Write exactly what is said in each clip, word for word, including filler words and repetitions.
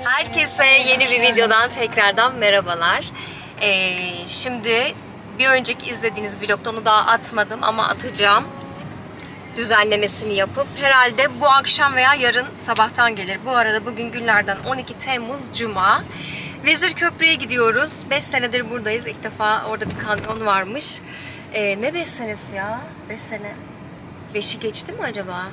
Herkese yeni bir videodan tekrardan merhabalar. Ee, şimdi bir önceki izlediğiniz vlogda onu daha atmadım ama atacağım. Düzenlemesini yapıp herhalde bu akşam veya yarın sabahtan gelir. Bu arada bugün günlerden on iki Temmuz Cuma. Vezir Köprü'ye gidiyoruz. beş senedir buradayız. İlk defa orada bir kanyon varmış. Ee, ne beş senesi ya? beş sene. beşi geçti mi acaba?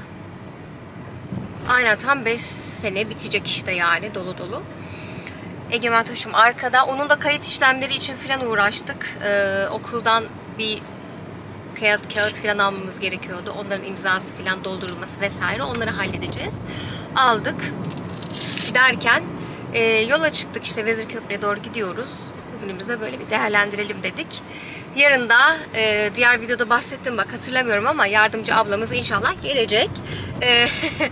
Aynen tam beş sene bitecek işte yani dolu dolu. Egemen Toş'um arkada. Onun da kayıt işlemleri için falan uğraştık. Ee, okuldan bir kağıt, kağıt falan almamız gerekiyordu. Onların imzası falan doldurulması vesaire. Onları halledeceğiz. Aldık. Derken e, yola çıktık işte Vezir Köprü'ye doğru gidiyoruz. Bugünümüzde böyle bir değerlendirelim dedik. Yarın da e, diğer videoda bahsettim bak hatırlamıyorum ama yardımcı ablamız inşallah gelecek. E,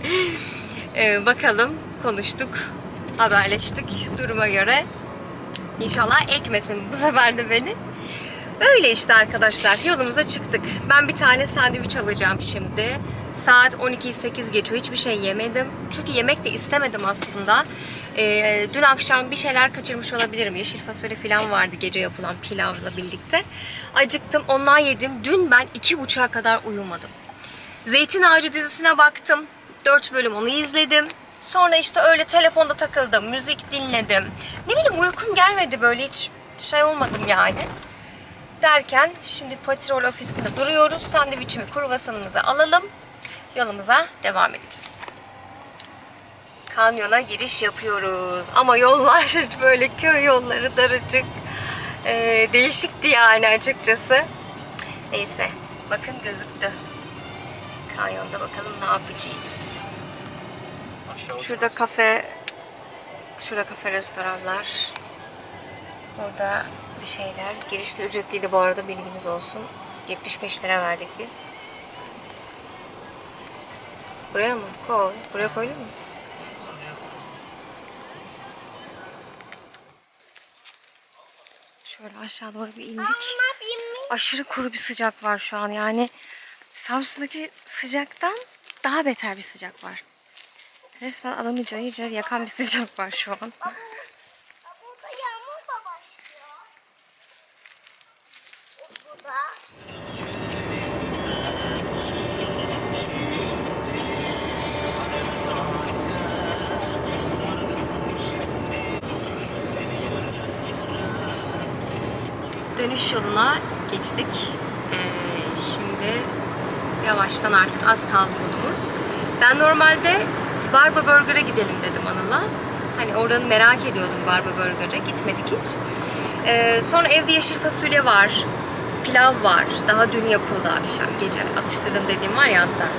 e, bakalım konuştuk, haberleştik duruma göre. İnşallah ekmesin bu sefer de beni. Öyle işte arkadaşlar yolumuza çıktık. Ben bir tane sandviç alacağım şimdi. Saat on ikiyi sekiz geçiyor. Hiçbir şey yemedim. Çünkü yemek de istemedim aslında. Ee, dün akşam bir şeyler kaçırmış olabilirim. Yeşil fasulye falan vardı gece yapılan pilavla birlikte. Acıktım ondan yedim. Dün ben iki buçuğa kadar uyumadım. Zeytin Ağacı dizisine baktım. dört bölüm onu izledim. Sonra işte öyle telefonda takıldım. Müzik dinledim. Ne bileyim uykum gelmedi böyle hiç şey olmadım yani. Derken şimdi Patrol ofisinde duruyoruz. Sandviçimi, kruvasanımızı alalım. Yolumuza devam edeceğiz. Kanyona giriş yapıyoruz. Ama yollar böyle köy yolları daracık. Ee, değişikti yani açıkçası. Neyse bakın gözüktü. Kanyonda bakalım ne yapacağız. Şurada kafe, şurada kafe restoranlar. Burada bir şeyler. Girişte ücretliydi bu arada bilginiz olsun. yetmiş beş lira verdik biz. Buraya mı? Koy. Buraya koydun mu? Şöyle aşağı doğru bir indik. Aşırı kuru bir sıcak var şu an. Yani Samsun'daki sıcaktan daha beter bir sıcak var. Resmen alamayacağı iyice yakan bir sıcak var şu an. Dönüş yoluna geçtik. Ee, şimdi yavaştan artık az kaldı yolumuz. Ben normalde Barba Burger'a gidelim dedim Anıl'a. Hani oradan merak ediyordum Barba Burger'a. Gitmedik hiç. Ee, sonra evde yeşil fasulye var. Pilav var. Daha dün yapıldı akşam gece. Atıştırdım dediğim var ya hatta.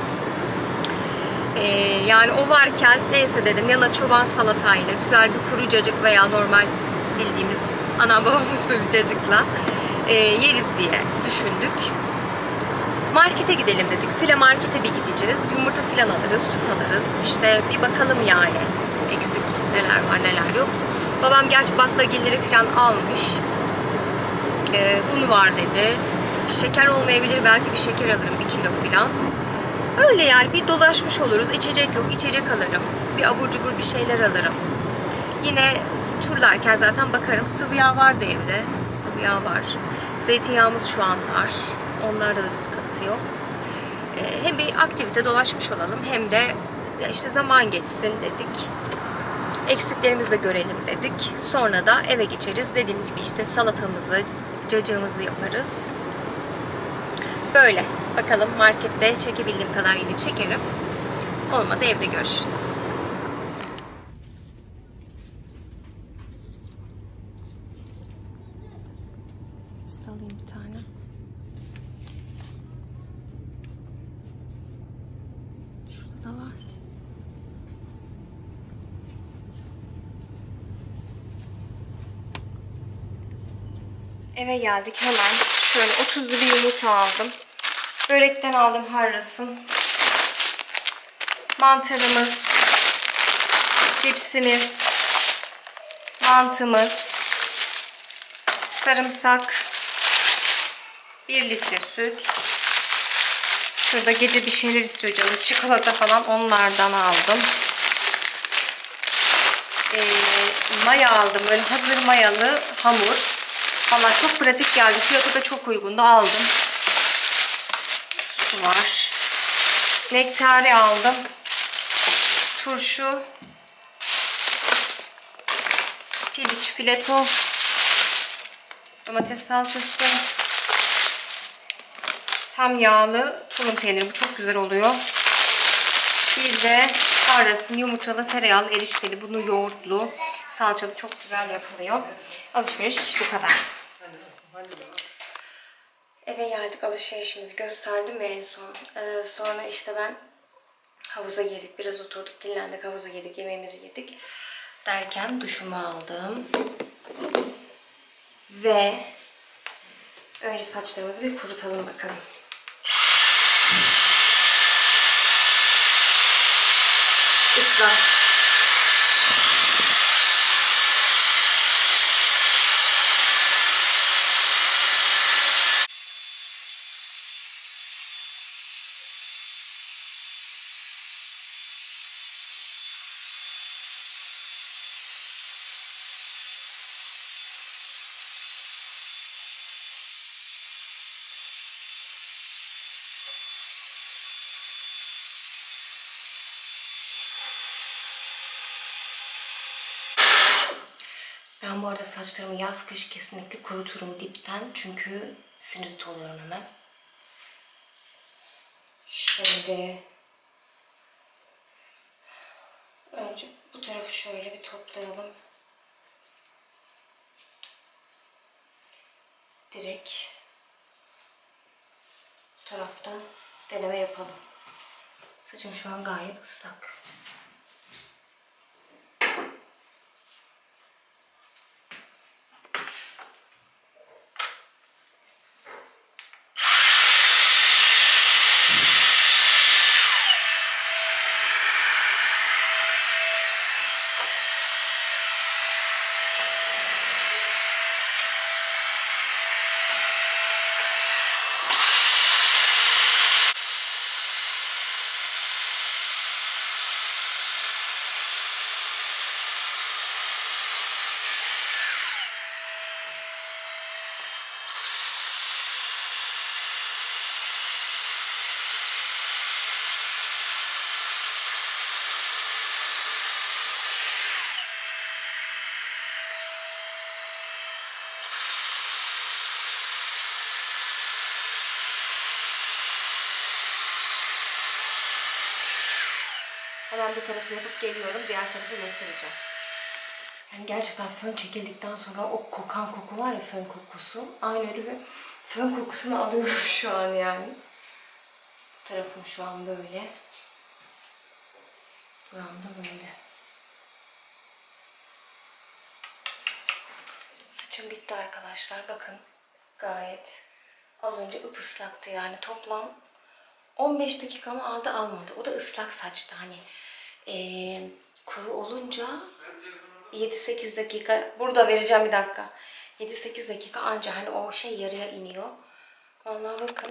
Ee, yani o varken neyse dedim yanına çoban salatayla güzel bir kuru cacık veya normal bildiğimiz anam babam usulü cacıkla e, yeriz diye düşündük. Markete gidelim dedik. File markete bir gideceğiz. Yumurta filan alırız, süt alırız. İşte bir bakalım yani eksik neler var neler yok. Babam gerçi baklagilleri filan almış. Ee, un var dedi. Şeker olmayabilir belki bir şeker alırım bir kilo filan. Öyle yani bir dolaşmış oluruz. İçecek yok içecek alırım. Bir abur cubur bir şeyler alırım. Yine turlarken zaten bakarım. Sıvı yağ vardı evde. Sıvı yağ var. Zeytinyağımız şu an var. Onlarda da sıkıntı yok. Ee, hem bir aktivite dolaşmış olalım hem de işte zaman geçsin dedik. Eksiklerimizi de görelim dedik. Sonra da eve geçeriz. Dediğim gibi işte salatamızı, cacığımızı yaparız. Böyle. Bakalım markette çekebildiğim kadar yine çekerim. Olmadı evde görüşürüz. Alayım bir tane. Şurada da var. Eve geldik hemen. Şöyle otuzlu bir yumurta aldım. Börekten aldım harrasın. Mantarımız, cipsimiz, mantımız, sarımsak, bir litre süt. Şurada gece bir şeyler istiyor canım. Çikolata falan onlardan aldım. Ee, maya aldım. Böyle hazır mayalı hamur. Vallahi çok pratik geldi. Fiyatı da çok uygundu. Aldım. Su var. Nektari aldım. Turşu. Piliç, fileto. Domates salçası. Tam yağlı tulum peyniri. Bu çok güzel oluyor. Bir de arasın yumurtalı, tereyağlı, erişteli. Bunu yoğurtlu, salçalı çok güzel yapılıyor. Alışveriş bu kadar. Eve geldik. Alışverişimizi gösterdim en son. Ee, sonra işte ben havuza girdik. Biraz oturduk, dinlendik. Havuza girdik. Yemeğimizi yedik. Derken duşumu aldım. Ve önce saçlarımızı bir kurutalım bakalım. Islak. Ben bu arada saçlarımı yaz kış kesinlikle kuruturum dipten. Çünkü sinüzit oluyorum hemen. Şöyle. Önce bu tarafı şöyle bir toplayalım. Direkt bu taraftan deneme yapalım. Saçım şu an gayet ıslak. Hemen bir tarafı yapıp geliyorum. Diğer tarafı göstereceğim. Yani gerçekten fön çekildikten sonra o kokan koku var ya, fön kokusu. Aynı öyle bir fön kokusunu alıyorum şu an yani. Bu tarafım şu an böyle. Buram da böyle. Saçım bitti arkadaşlar. Bakın gayet az önce ıslaktı yani. Toplam on beş dakikamı aldı almadı. O da ıslak saçtı. Hani ee, kuru olunca yedi sekiz dakika, burada vereceğim bir dakika. yedi sekiz dakika anca hani o şey yarıya iniyor. Vallahi bakın.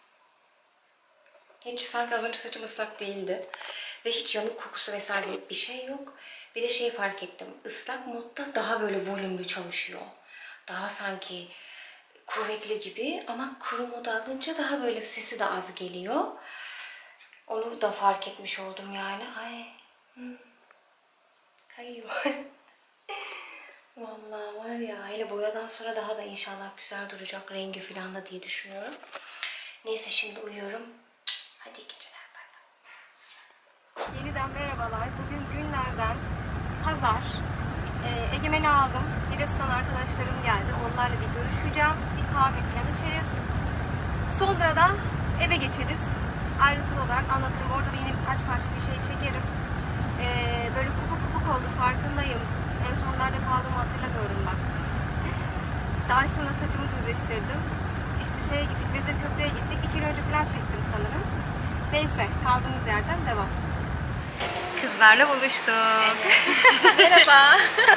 Hiç sanki az önce saçım ıslak değildi. Ve hiç yanık kokusu vesaire bir şey yok. Bir de şeyi fark ettim. Islak modda daha böyle volümlü çalışıyor. Daha sanki kuvvetli gibi, ama kuru moda alınca daha böyle sesi de az geliyor. Onu da fark etmiş oldum yani. Ay. Hmm. Kayıyor. Vallahi var ya, hele boyadan sonra daha da inşallah güzel duracak rengi falan da diye düşünüyorum. Neyse şimdi uyuyorum. Hadi iyi geceler. Bay bay. Yeniden merhabalar. Bugün günlerden pazar. Ee, Egemen'i aldım. Giresun arkadaşlarım geldi. Onlarla bir görüşeceğim. Bir kahve falan içeriz. Sonra da eve geçeriz. Ayrıntılı olarak anlatırım. Orada da yine birkaç parça bir şey çekerim. Ee, böyle kupuk kupuk oldu, farkındayım. En son nerede kaldığımı hatırlamıyorum bak. Daha sonra saçımı düzleştirdim. İşte şeye gittik, Vezir Köprü'ye gittik. İki gün önce falan çektim sanırım. Neyse, kaldığımız yerden devam. Kızlarla buluştuk. Evet. Merhaba.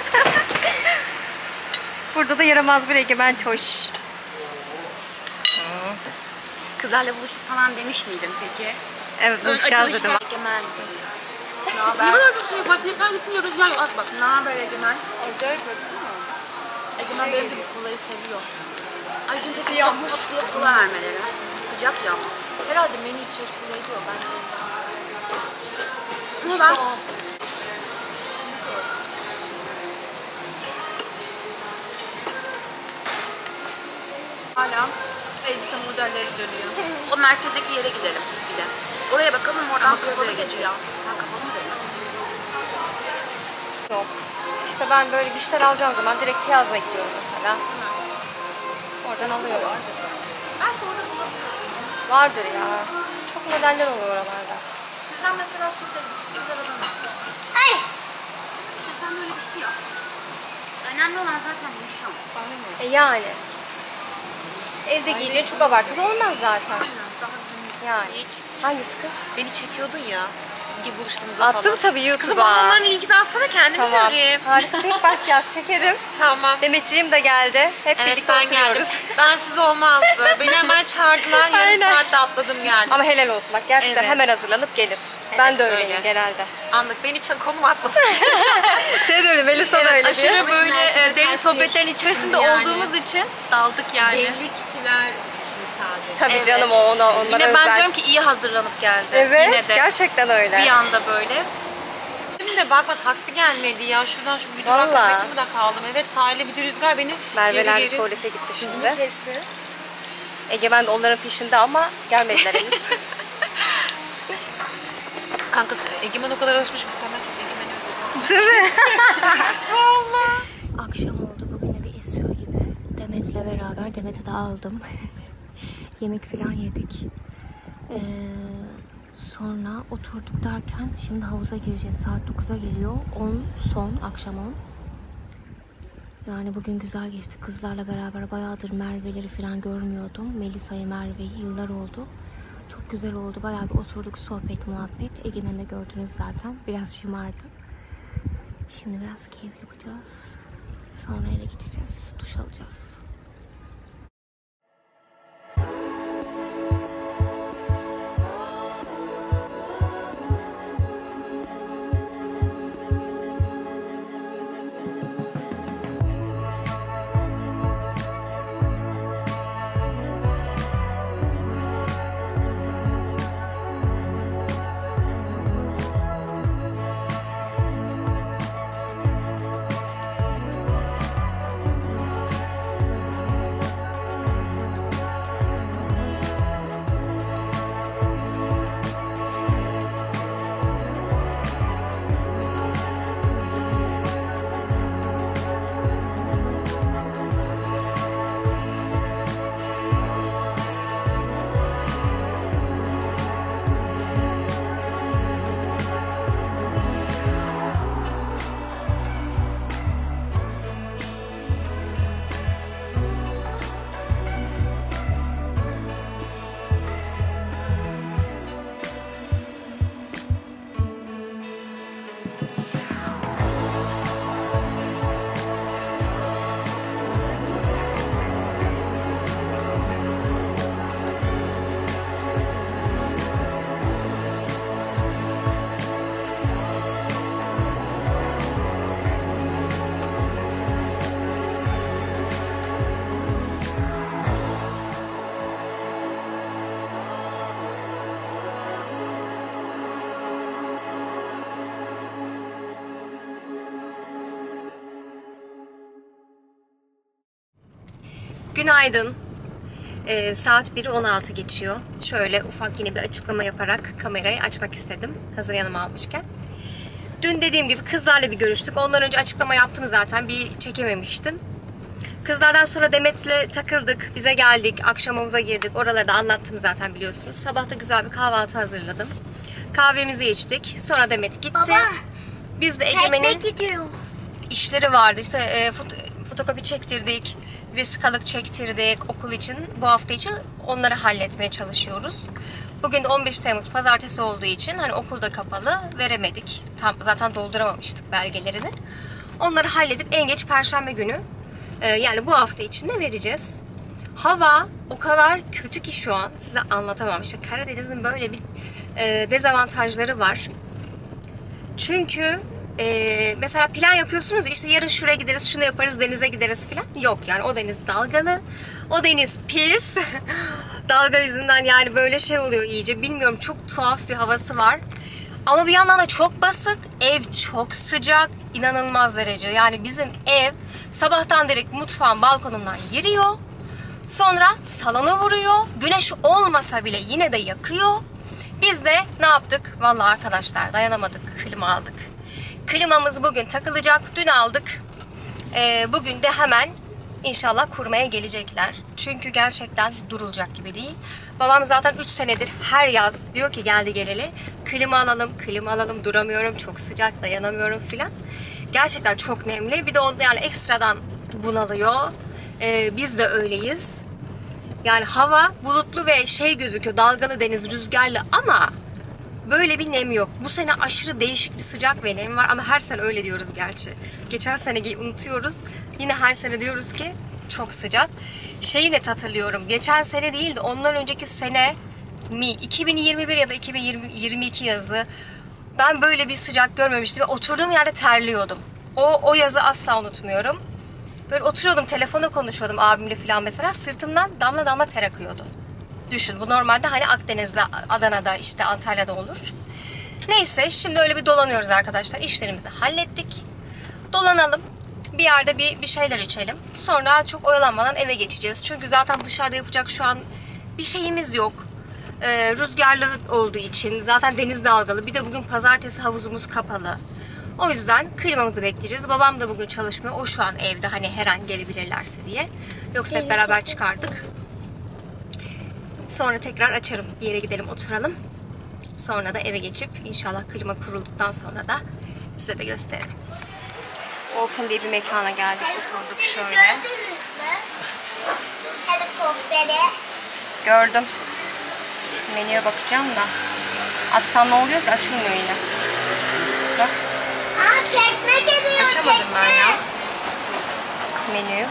Burada da yaramaz bir Egemen Toş. Kızlarla buluştuk falan demiş miydin peki? Evet, buluşacağız dedim. Egemen. Ne haber? Ne kadar çok şey yaparsın. Yeter gitsin ya rüzgar yok. Az bak. Ne haber Egemen? Orada baksana. Egemen Şey benim gibi. gibi kolayı seviyor. Ay dün de şey yapmış. tatlıya kola vermeleri. Sıcak ya. Herhalde menü içerisindeydi o bence. Ama İşte ben o. hala elbise modelleri dönüyor. O merkezdeki yere gidelim bir de. Oraya bakalım oradan kapalı geçiyor. Ha kapalı mı dedi? Yok. İşte ben böyle bir şeyler alacağım zaman direkt Piyazza'ya gidiyorum mesela. Oradan alıyorum. Belki orada bulalım. Vardır ya. Çok modeller oluyor oralarda. Bizden mesela süt elbisesi süt aradan almıştık. Ay! İşte sen böyle bir şey yap. Önemli olan zaten nişan. E yani. Evde giyeceğin çok abartılı olmaz zaten. Yani. Hiç. Hangisi kız? Beni çekiyordun ya. İlk buluştuğumuzda Attım falan. tabii Kızım YouTube'a. onların linkini atsana kendim Tamam. göreyim. Harika. İlk baş yaz çekerim. Tamam. Demetciğim de geldi. Hep Evet birlikte ben oturuyoruz. geldim. Bensiz olmazdı. Beni hemen çağırdılar. Yarım Aynen. saatte atladım geldim. Ama helal olsun bak gerçekten Evet. hemen hazırlanıp gelir. ben de öyle. öyleyim genelde. Anlık beni ça- konum atmadı. Şey de öyle, Melisa da öyle Aşırı diyor. böyle herkese e, derin ters sohbetlerin değil. içerisinde Yani. olduğumuz için daldık yani. Belli kişiler için sadece. Tabii Evet. canım o ona, onlara Yine özel. ben diyorum ki iyi hazırlanıp geldi. Evet Yine de gerçekten öyle. bir anda böyle. Şimdi de bakma taksi gelmedi ya. Şuradan şu bir durak Vallahi. köpekli burada kaldım. Evet sahile bir de rüzgar beni Merve'ler geri geri. tuvalete gitti şimdi. Egemen de onların peşinde ama gelmediler henüz. Kankası Egemen o kadar alışmış ki senden çok Egemen'i özledim. Değil mi? Akşam oldu, bugün de bir esiyor gibi. Demet'le beraber, Demet'i de aldım. Yemek falan yedik. Ee, sonra oturduk derken şimdi havuza gireceğiz. Saat dokuza geliyor. on son, akşam on. Yani bugün güzel geçti. Kızlarla beraber bayağıdır Merve'leri falan görmüyordum. Melisa'yı, Merve'yi yıllar oldu. Çok güzel oldu. Bayağı bir oturduk, sohbet, muhabbet. Egemen'i de gördünüz zaten. Biraz şımardı. Şimdi biraz keyif yapacağız. Sonra eve gideceğiz. Duş alacağız. Günaydın. Ee, saat biri on altı geçiyor. Şöyle ufak yine bir açıklama yaparak kamerayı açmak istedim. Hazır yanıma almışken. Dün dediğim gibi kızlarla bir görüştük. Ondan önce açıklama yaptım zaten. Bir çekememiştim. Kızlardan sonra Demet'le takıldık. Bize geldik. Akşam havuza girdik. Oraları da anlattım zaten biliyorsunuz. Sabah da güzel bir kahvaltı hazırladım. Kahvemizi içtik. Sonra Demet gitti. Baba, Biz de tekne Egemen'in gidiyor. işleri vardı. İşte e, foto, fotokopi çektirdik. Vesikalık çektirdik okul için. Bu hafta için onları halletmeye çalışıyoruz. Bugün de on beş Temmuz pazartesi olduğu için hani okulda kapalı veremedik. Tam zaten dolduramamıştık belgelerini. Onları halledip en geç perşembe günü e, yani bu hafta içinde vereceğiz. Hava o kadar kötü ki şu an size anlatamam. İşte Karadeniz'in böyle bir e, dezavantajları var. Çünkü e, mesela plan yapıyorsunuz ya, işte yarın şuraya gideriz, şunu yaparız, denize gideriz falan. Yok yani, o deniz dalgalı, o deniz pis. Dalga yüzünden yani böyle şey oluyor iyice. Bilmiyorum, çok tuhaf bir havası var. Ama bir yandan da çok basık, ev çok sıcak, inanılmaz derece. Yani bizim ev sabahtan direkt mutfağın balkonundan giriyor. Sonra salona vuruyor. Güneş olmasa bile yine de yakıyor. Biz de ne yaptık? Vallahi arkadaşlar dayanamadık. Klima aldık. Klimamız bugün takılacak. Dün aldık. Ee, bugün de hemen inşallah kurmaya gelecekler. Çünkü gerçekten durulacak gibi değil. Babam zaten üç senedir her yaz diyor ki geldi geleli klima alalım, klima alalım, duramıyorum, çok sıcak, dayanamıyorum filan. Gerçekten çok nemli. Bir de onda yani ekstradan bunalıyor. Ee, biz de öyleyiz. Yani hava bulutlu ve şey gözüküyor, dalgalı deniz, rüzgarlı ama böyle bir nem yok. Bu sene aşırı değişik bir sıcak ve nem var ama her sene öyle diyoruz gerçi. Geçen seneyi unutuyoruz. Yine her sene diyoruz ki çok sıcak. Şeyi net hatırlıyorum. Geçen sene değil de ondan önceki sene mi? iki bin yirmi bir ya da iki bin yirmi iki yazı. Ben böyle bir sıcak görmemiştim ve oturduğum yerde terliyordum. O, o yazı asla unutmuyorum. Böyle oturuyordum, telefonda konuşuyordum abimle falan mesela. Sırtımdan damla damla ter akıyordu. Düşün, bu normalde hani Akdeniz'de, Adana'da, işte Antalya'da olur. Neyse, şimdi öyle bir dolanıyoruz arkadaşlar. İşlerimizi hallettik. Dolanalım. Bir yerde bir, bir şeyler içelim. Sonra çok oyalanmadan eve geçeceğiz. Çünkü zaten dışarıda yapacak şu an bir şeyimiz yok. Ee, rüzgarlı olduğu için. Zaten deniz dalgalı. Bir de bugün pazartesi, havuzumuz kapalı. O yüzden klimamızı bekleyeceğiz. Babam da bugün çalışmıyor. O şu an evde, hani her an gelebilirlerse diye. Yoksa hep beraber çıkardık. Sonra tekrar açarım. Bir yere gidelim, oturalım. Sonra da eve geçip inşallah klima kurulduktan sonra da size de gösteririm. Open diye bir mekana geldik. Oturduk şöyle. Gördünüz mü? Helikopteri. Gördüm. Menüye bakacağım da. Açsam ne oluyor ki? Açılmıyor yine. Bak. Aa, tekne geliyor, Açamadım tekne. ben ya. Menüyü.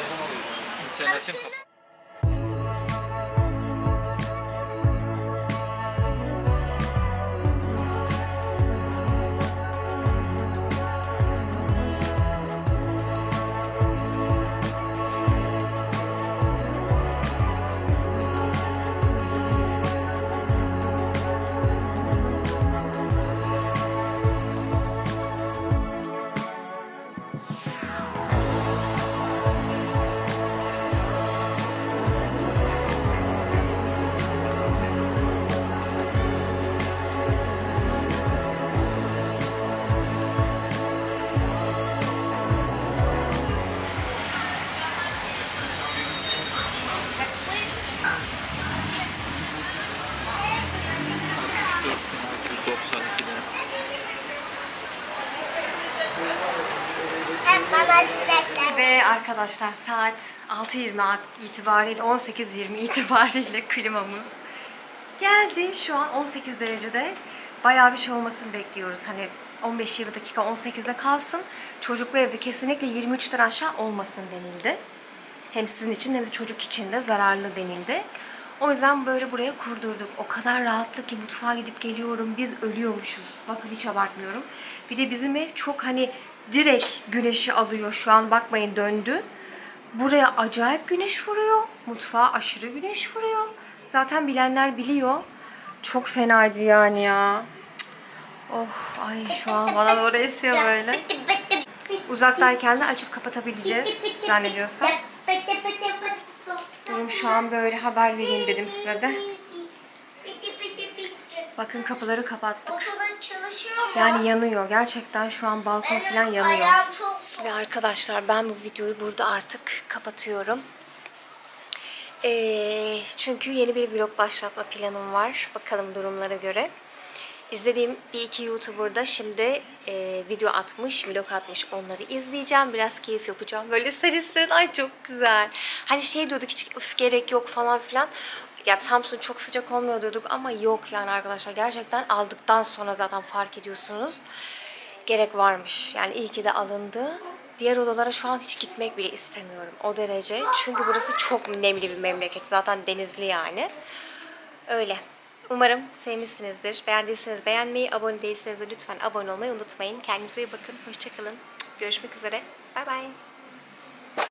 Hep bana sinekler. Ve arkadaşlar saat altı yirmi itibariyle, on sekiz yirmi itibariyle klimamız geldi. Şu an on sekiz derecede. Bayağı bir şey olmasını bekliyoruz. Hani on beş yirmi dakika on sekizde kalsın. Çocuklu evde kesinlikle yirmi üçten aşağı olmasın denildi. Hem sizin için hem de çocuk için de zararlı denildi. O yüzden böyle buraya kurdurduk. O kadar rahatlık ki mutfağa gidip geliyorum. Biz ölüyormuşuz. Bakın hiç abartmıyorum. Bir de bizim ev çok hani direkt güneşi alıyor şu an. Bakmayın döndü. Buraya acayip güneş vuruyor. Mutfağa aşırı güneş vuruyor. Zaten bilenler biliyor. Çok fenaydı yani ya. Oh ay şu an bana doğru esiyor böyle. Uzaktayken de açıp kapatabileceğiz zannediyorsam. Durum şu an böyle, haber vereyim dedim size de. Bakın kapıları kapattık. Okulun çalışıyor mu? Yani yanıyor. Gerçekten şu an balkon falan yanıyor. Ayağım çok soğuk. Ve arkadaşlar ben bu videoyu burada artık kapatıyorum. Ee, çünkü yeni bir vlog başlatma planım var. Bakalım durumlara göre. İzlediğim bir iki YouTuber'da şimdi e, video atmış, vlog atmış. Onları izleyeceğim. Biraz keyif yapacağım. Böyle serin serin. Ay çok güzel. Hani şey diyorduk, hiç üf gerek yok falan filan. Ya Samsun çok sıcak olmuyor diyorduk ama yok yani arkadaşlar. Gerçekten aldıktan sonra zaten fark ediyorsunuz. Gerek varmış. Yani iyi ki de alındı. Diğer odalara şu an hiç gitmek bile istemiyorum. O derece. Çünkü burası çok nemli bir memleket. Zaten denizli yani. Öyle. Umarım sevmişsinizdir. Beğendiyseniz beğenmeyi, abone değilseniz de lütfen abone olmayı unutmayın. Kendinize iyi bakın. Hoşçakalın. Görüşmek üzere. Bay bay.